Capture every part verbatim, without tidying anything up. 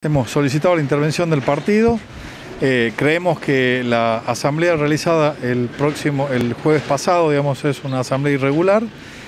Hemos solicitado la intervención del partido. Eh, creemos que la asamblea realizada el próximo, el jueves pasado, digamos, es una asamblea irregular.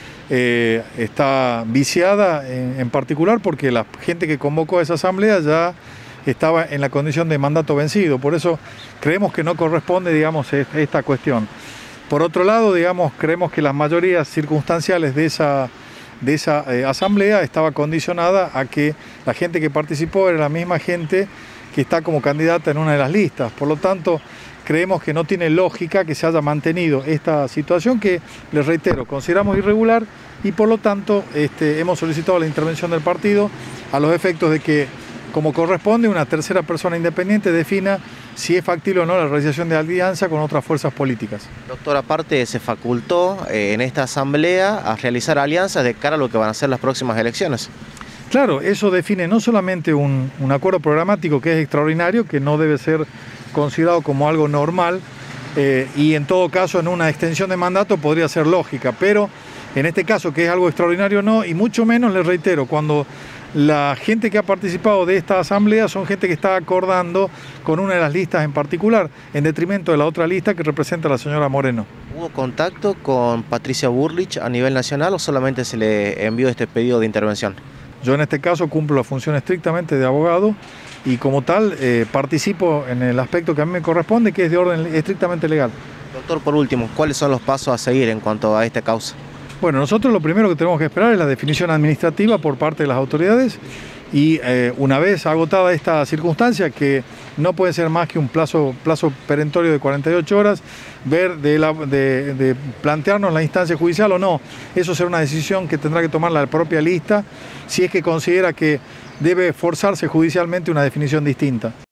Eh, está viciada en, en particular porque la gente que convocó a esa asamblea ya estaba en la condición de mandato vencido. Por eso creemos que no corresponde, digamos, esta cuestión. Por otro lado, digamos, creemos que las mayorías circunstanciales de esa de esa eh, asamblea estaba condicionada a que la gente que participó era la misma gente que está como candidata en una de las listas. Por lo tanto, creemos que no tiene lógica que se haya mantenido esta situación que, les reitero, consideramos irregular y por lo tanto este, hemos solicitado la intervención del partido a los efectos de que, como corresponde, una tercera persona independiente defina si es factible o no la realización de alianza con otras fuerzas políticas. Doctor, aparte se facultó eh, en esta asamblea a realizar alianzas de cara a lo que van a ser las próximas elecciones. Claro, eso define no solamente un, un acuerdo programático que es extraordinario, que no debe ser considerado como algo normal, eh, y en todo caso en una extensión de mandato podría ser lógica, pero en este caso que es algo extraordinario no, y mucho menos, les reitero, cuando la gente que ha participado de esta asamblea son gente que está acordando con una de las listas en particular, en detrimento de la otra lista que representa a la señora Moreno. ¿Hubo contacto con Patricia Bullrich a nivel nacional o solamente se le envió este pedido de intervención? Yo en este caso cumplo la función estrictamente de abogado y como tal eh, participo en el aspecto que a mí me corresponde, que es de orden estrictamente legal. Doctor, por último, ¿cuáles son los pasos a seguir en cuanto a esta causa? Bueno, nosotros lo primero que tenemos que esperar es la definición administrativa por parte de las autoridades y eh, una vez agotada esta circunstancia, que no puede ser más que un plazo, plazo perentorio de cuarenta y ocho horas, ver de, la, de, de plantearnos la instancia judicial o no. Eso será una decisión que tendrá que tomar la propia lista si es que considera que debe forzarse judicialmente una definición distinta.